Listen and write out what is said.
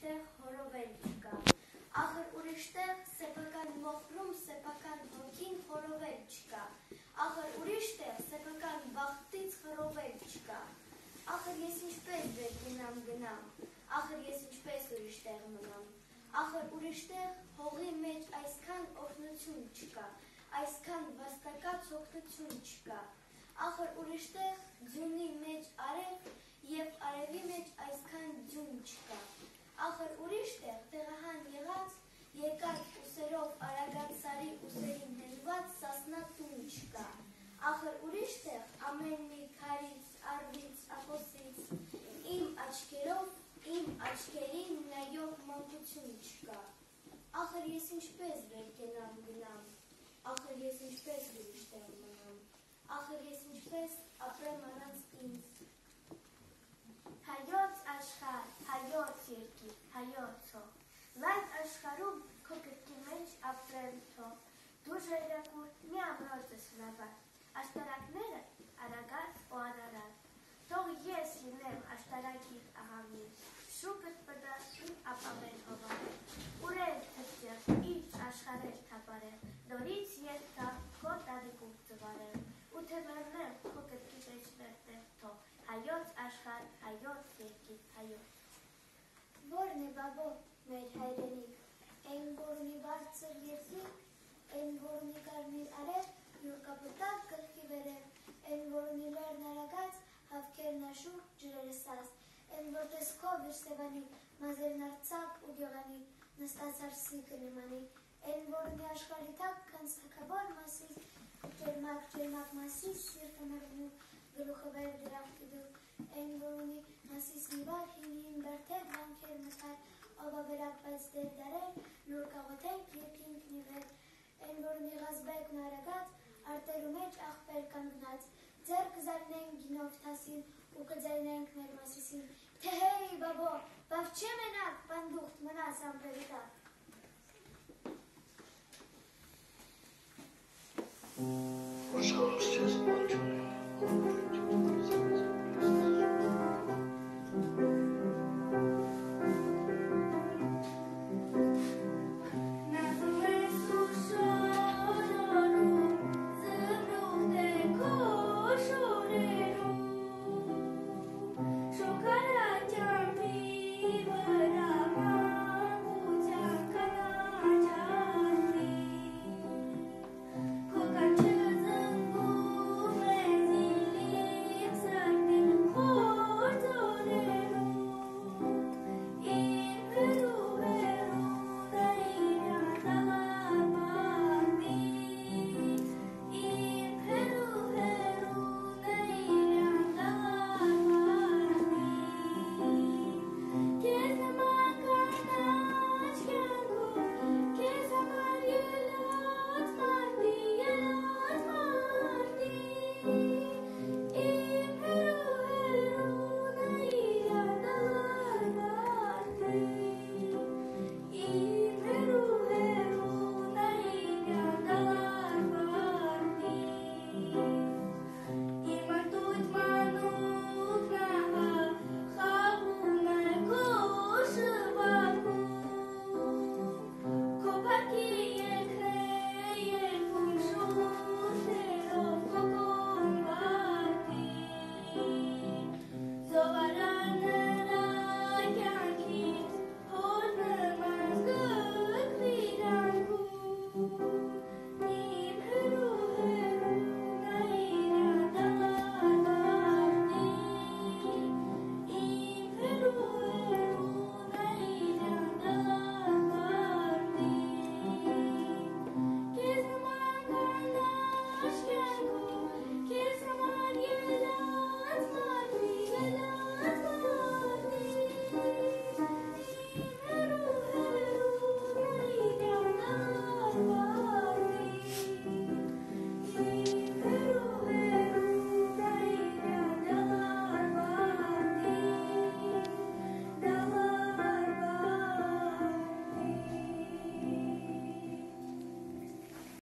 ուրիշտեղ հորովել չկա, ախր ուրիշտեղ սեփական մոխրում սեփական հոգին հորովել չկա, ախր ուրիշտեղ սեփական բախտից հռովել չկա, ախր ես ինչպես վեր գնամ, ախր ես ինչպես ուրիշտեղ մնամ, ախր ուրիշտեղ հողի մեջ այսքան օգնություն չկա, այսքան վաստակած օգնություն չկա, ախր ուրիշտեղ ձյունի մեջ արև և արևի մեջ այսքան ձյուն չկա, ախր ուրիշտեղ տեղահան եղած երկար ուսերով արագած սարի ուսերին դրված սասնա տուն չկա, ախր ուրիշտեղ ամեն մի քարից, առվից, ափոսից իմ աչքերով իմ աչքերին նայող մանկություն չկա, ախր ես ինչպես վեր գնամ, ախր ես ինչպես ուրիշտեղ մնամ, ախր ես ինչպես ապրեմ առանց ինձ, հայոց աշխարհ, հայոց երկիր, հայոց հող, լայն աշխարհում քո կրկի մեջ ապրեմ թող, դու ժայռակուր մի ամրոց ես հնարված, աշտարակները արագած ու անարատ, թող ես լինեմ աշտարակիր աղամին, շուկըտ պտար իմ ապավեր հովարել, ուրել թրծեղ, իջ աշխարհեր թապարել, նորից երկա քո տանիքուր ծվարել, ու թե մեռնեմ քո կրկի մեջ մերտեղ թող, հայոց աշխարհ, հայոց երկիր, հայոց։ Որն է բաբո մեր հայրենիք, այն որ ունի բարձր երկիր, այն որ ունի կարմիր արև, յուր կապտակ գլխի վերև, այն որ ունի լեռն արագած, հավքերն աշուր, ջրերը սաս, այն որ տեսքով իր սևանի, մազերն արծակ ու գեղանի, նստած արսիկը նմանի, այն որ ունի աշխարհի տակ կանցակավոր մասից, ջերմակ մասից, սիրտը մերնու, գլուխը վեր դրախտի դուր, այն որ ունի մասից նիվար, հին բերթեր, վանքեր մտար, ովավերակ բայց դեր դարեր, լուր կաղոթենք երկինք նիվեր, այն որ ունի ғազբեկ նարագած, արտերու մեջ աղբեր կանգնած, ձեր կզարնենք գինով թասին, ու կձայնենք մեր մասիսին, թե հեյ բաբո, բավ չէ մենակ, պանդուղտ մնաս ամպերի տակ։ Пожалуйста, смотрю.